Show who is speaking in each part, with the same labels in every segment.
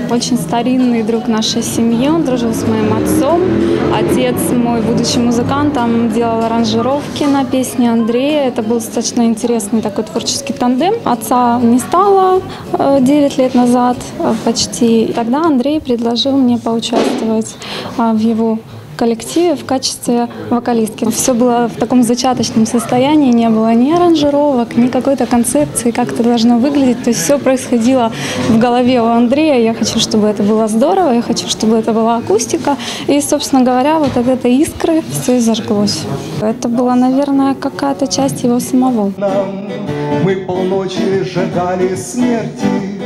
Speaker 1: очень старинный друг нашей семьи, он дружил с моим отцом. Отец мой, будучи музыкантом, делал аранжировки на песни Андрея. Это был достаточно интересный такой творческий тандем. Отца не стало 9 лет назад почти. Тогда Андрей предложил мне поучаствовать в его коллективе в качестве вокалистки. Все было в таком зачаточном состоянии, не было ни аранжировок, ни какой-то концепции, как это должно выглядеть. То есть все происходило в голове у Андрея. Я хочу, чтобы это было здорово, я хочу, чтобы это была акустика. И, собственно говоря, вот от этой искры все и зажглось. Это была, наверное, какая-то часть его самого.
Speaker 2: Мы полночи сжигали смерти.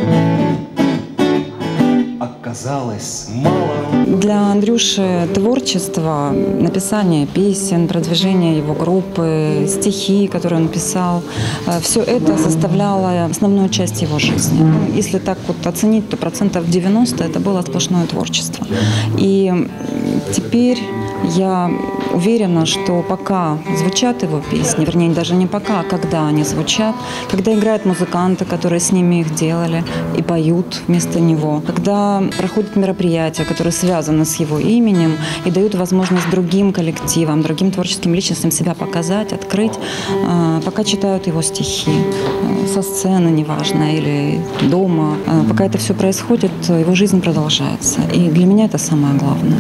Speaker 2: Оказалось мало.
Speaker 3: Для Андрюши творчество, написание песен, продвижение его группы, стихи, которые он писал, все это составляло основную часть его жизни. Если так вот оценить, то 90% это было сплошное творчество. И теперь я уверена, что пока звучат его песни, вернее, даже не пока, а когда они звучат, когда играют музыканты, которые с ними их делали и поют вместо него, когда проходят мероприятия, которые связаны с его именем и дают возможность другим коллективам, другим творческим личностям себя показать, открыть, пока читают его стихи со сцены, неважно, или дома. Пока это все происходит, его жизнь продолжается. И для меня это самое главное.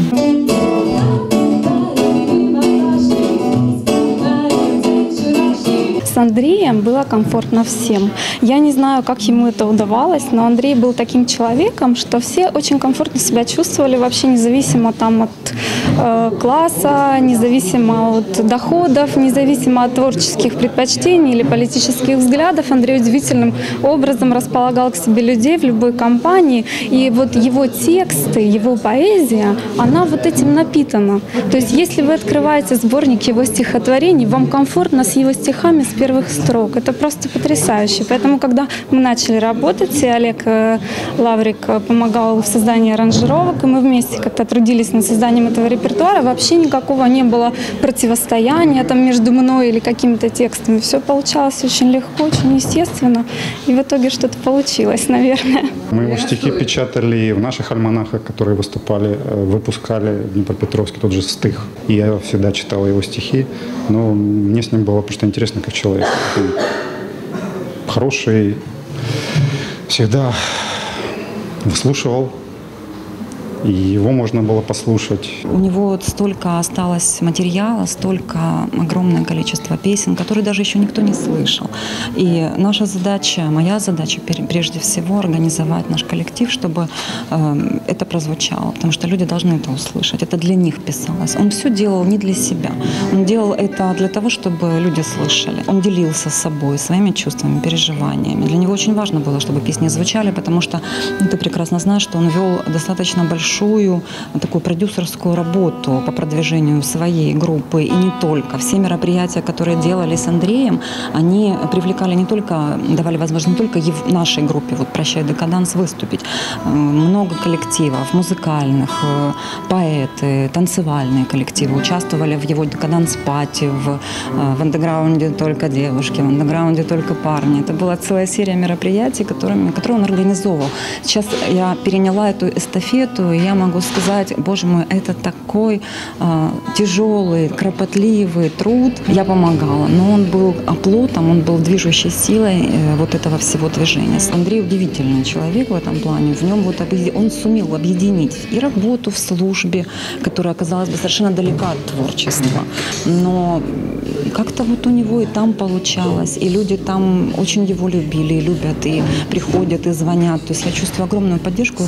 Speaker 1: С Андреем было комфортно всем. Я не знаю, как ему это удавалось, но Андрей был таким человеком, что все очень комфортно себя чувствовали, вообще независимо там от класса, независимо от доходов, независимо от творческих предпочтений или политических взглядов. Андрей удивительным образом располагал к себе людей в любой компании. И вот его тексты, его поэзия, она вот этим напитана. То есть если вы открываете сборник его стихотворений, вам комфортно с его стихами с первых строк. Это просто потрясающе. Поэтому, когда мы начали работать, и Олег Лаврик помогал в создании аранжировок, и мы вместе как-то трудились над созданием этого репертуара, вообще никакого не было противостояния там между мной или какими-то текстами. Все получалось очень легко, очень естественно. И в итоге что-то получилось, наверное.
Speaker 4: Мы его стихи печатали в наших альманахах, которые выступали, выпускали в Днепропетровске, тот же «Стых». И я всегда читал его стихи, но мне с ним было просто интересно как человек. Хороший, всегда выслушивал, и его можно было послушать.
Speaker 3: У него столько осталось материала, столько огромное количество песен, которые даже еще никто не слышал. И наша задача, моя задача прежде всего организовать наш коллектив, чтобы это прозвучало, потому что люди должны это услышать. Это для них писалось. Он все делал не для себя. Он делал это для того, чтобы люди слышали. Он делился с собой, своими чувствами, переживаниями. Для него очень важно было, чтобы песни звучали, потому что ты прекрасно знаешь, что он вел достаточно большую такую продюсерскую работу по продвижению своей группы, и не только. Все мероприятия, которые делали с Андреем, они привлекали не только, давали возможность не только нашей группе, вот «Прощай, декаданс», выступить. Много коллективов, музыкальных, поэты, танцевальные коллективы участвовали в его декаданс-пати, в андеграунде только девушки, в андеграунде только парни. Это была целая серия мероприятий, которые он организовывал. Сейчас я переняла эту эстафету, и я могу сказать, боже мой, это такой тяжелый, кропотливый труд. Я помогала, но он был оплотом, он был движущей силой вот этого всего движения. Андрей удивительный человек в этом плане. В нем вот он сумел объединить и работу в службе, которая оказалась бы совершенно далека от творчества. Но как-то вот у него и там получалось, и люди там очень его любили, и любят, и приходят, и звонят. То есть я чувствую огромную поддержку.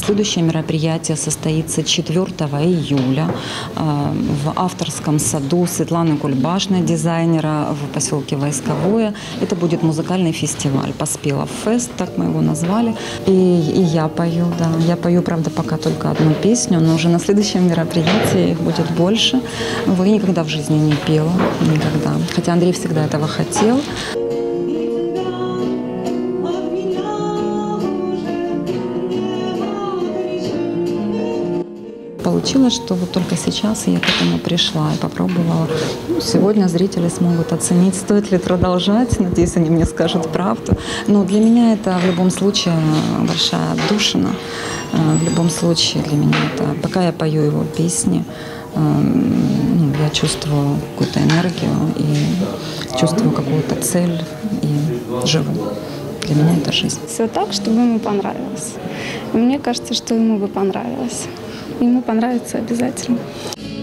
Speaker 3: Следующее мероприятие состоится 4 июля в авторском саду Светланы Кульбашной, дизайнера в поселке Войсковое. Это будет музыкальный фестиваль «Поспелов фест», так мы его назвали. И я пою, да. Я пою, правда, пока только одну песню, но уже на следующем мероприятии их будет больше. Я никогда в жизни не пела, никогда. Хотя Андрей всегда этого хотел. Получилось, что вот только сейчас я к этому пришла и попробовала. Сегодня зрители смогут оценить, стоит ли продолжать. Надеюсь, они мне скажут правду. Но для меня это в любом случае большая отдушина. В любом случае для меня это... Пока я пою его песни, я чувствую какую-то энергию и чувствую какую-то цель и живу. Для меня это жизнь.
Speaker 1: Все так, чтобы ему понравилось. И мне кажется, что ему бы понравилось. Ему понравится обязательно.